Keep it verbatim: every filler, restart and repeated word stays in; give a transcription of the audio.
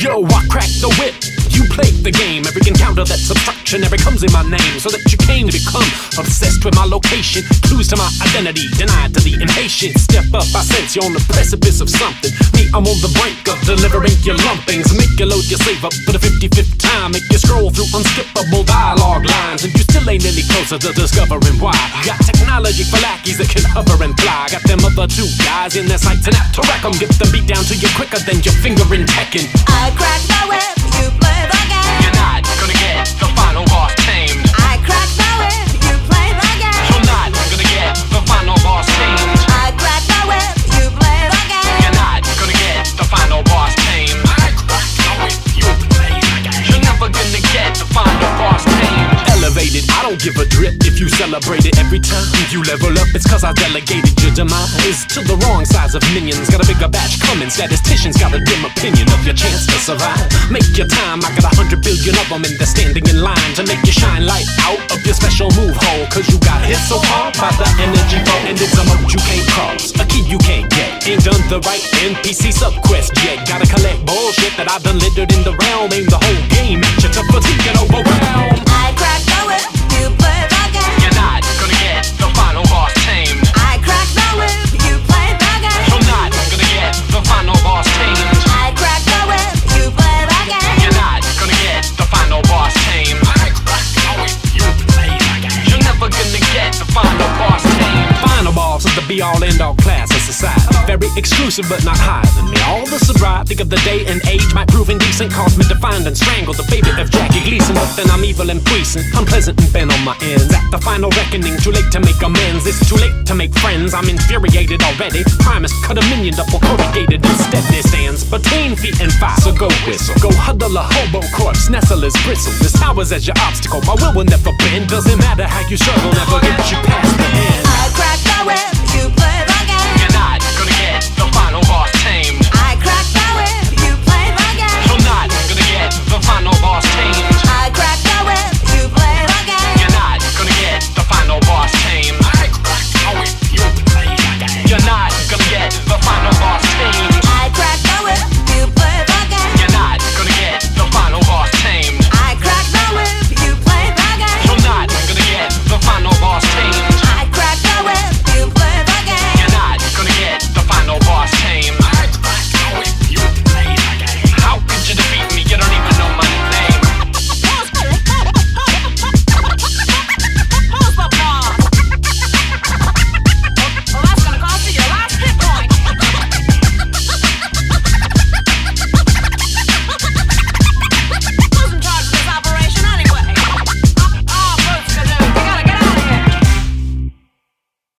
Yo, I cracked the whip. You played the game. Every encounter that's obstruction never comes in my name. So that you came to become obsessed with my location. Clues to my identity, denied to the impatient. Step up, I sense you're on the precipice of something. Me, I'm on the brink of delivering your lumpings. Make you load your save up for the fifty-fifth time. Make you scroll through unskippable dialogue lines. And you still ain't any closer to discovering why. Got technology for lackeys that can hover and fly. Got them other two guys in their sights and apt to wreck 'em. Get the beat down to you quicker than your finger in Tekken. I crack the whip, you play the game. You're not gonna get the final boss tamed. I crack the whip, you play the game. You're not gonna get the final boss tamed. I crack the whip, you play the game. You're not gonna get the final boss tamed. I crack the whip, you play the game. You're never gonna get the final boss tamed. Elevated, I don't give a drip if you celebrate it every time you level up. It's cause I delegated your demise to the wrong size of minions. Got a bigger batch coming. Statisticians got a dim opinion of your chance to survive. Make your time, I got a hundred billion of them, and they're standing in line to make you shine light out of your special move hole. Cause you got hit so hard by the energy flow, and it's a mode you can't cross, a key you can't get. Ain't done the right N P C subquest yet. Gotta collect bullshit that I've done littered in the realm. Aim the whole game at you to fatigue and overwhelm. I crack the whip, you play the game. You're not gonna get the final boss tamed. I crack the whip, you play the game. You're not gonna get the final boss tamed. I crack the whip, you play the game. You're not gonna get the final boss tamed. I crack the whip, you play the game. You're never gonna get the final boss tamed. Final boss is the be-all end-all class of society. Very exclusive but not higher than me. All the sobriety of the day and age might prove indecent. Cause me defined and strangled the favorite of Jackie Gleason. But then I'm evil and puissant, unpleasant and bent on my ends. At the final reckoning, too late to make amends. It's too late to make friends, I'm infuriated already. Primus cut a minion double corrugated. Instead there stands between feet and fire. So go whistle, go huddle a hobo corpse, nestle his bristle. This towers as your obstacle, my will will never bend. Doesn't matter how you struggle, never get you past.